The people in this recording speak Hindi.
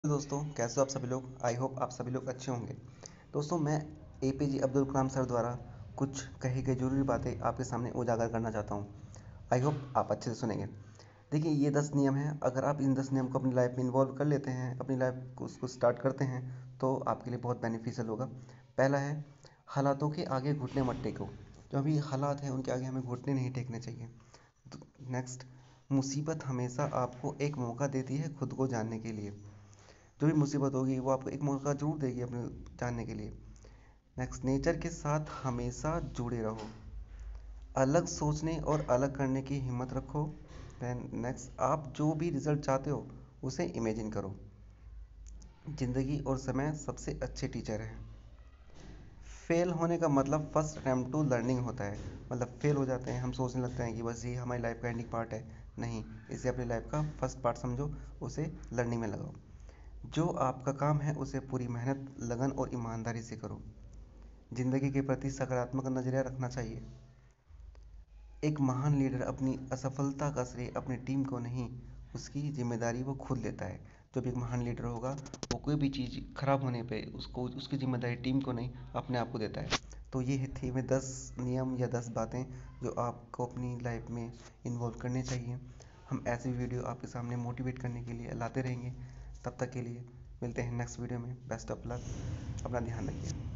दोस्तों, कैसे हो आप सभी लोग। आई होप आप सभी लोग अच्छे होंगे। दोस्तों, मैं एपीजे अब्दुल कलाम सर द्वारा कुछ कही गई ज़रूरी बातें आपके सामने उजागर करना चाहता हूँ। आई होप आप अच्छे से सुनेंगे। देखिए, ये 10 नियम हैं। अगर आप इन 10 नियम को अपनी लाइफ में इन्वॉल्व कर लेते हैं, अपनी लाइफ को उसको स्टार्ट करते हैं, तो आपके लिए बहुत बेनिफिशियल होगा। पहला है, हालातों के आगे घुटने मत टेको। जो अभी हालात हैं उनके आगे हमें घुटने नहीं टेकने चाहिए। नेक्स्ट, मुसीबत हमेशा आपको एक मौका देती है खुद को जानने के लिए। जो भी मुसीबत होगी वो आपको एक मौका ज़रूर देगी अपने जानने के लिए। नेक्स्ट, नेचर के साथ हमेशा जुड़े रहो। अलग सोचने और अलग करने की हिम्मत रखो। देन नेक्स्ट, आप जो भी रिजल्ट चाहते हो उसे इमेजिन करो। ज़िंदगी और समय सबसे अच्छे टीचर हैं। फेल होने का मतलब फर्स्ट अटैम्प्ट टू लर्निंग होता है। मतलब फेल हो जाते हैं, हम सोचने लगते हैं कि बस ये हमारी लाइफ का एंडिंग पार्ट है। नहीं, इसे अपनी लाइफ का फर्स्ट पार्ट समझो, उसे लर्निंग में लगाओ। जो आपका काम है उसे पूरी मेहनत, लगन और ईमानदारी से करो। ज़िंदगी के प्रति सकारात्मक नज़रिया रखना चाहिए। एक महान लीडर अपनी असफलता का श्रेय अपनी टीम को नहीं, उसकी जिम्मेदारी वो खुद लेता है। जो भी एक महान लीडर होगा, वो कोई भी चीज़ खराब होने पे उसको उसकी जिम्मेदारी टीम को नहीं, अपने आप को देता है। तो ये थी मैं 10 नियम या 10 बातें जो आपको अपनी लाइफ में इन्वॉल्व करनी चाहिए। हम ऐसी वीडियो आपके सामने मोटिवेट करने के लिए लाते रहेंगे। तब तक के लिए मिलते हैं नेक्स्ट वीडियो में। Best of luck. अपना ध्यान रखिए।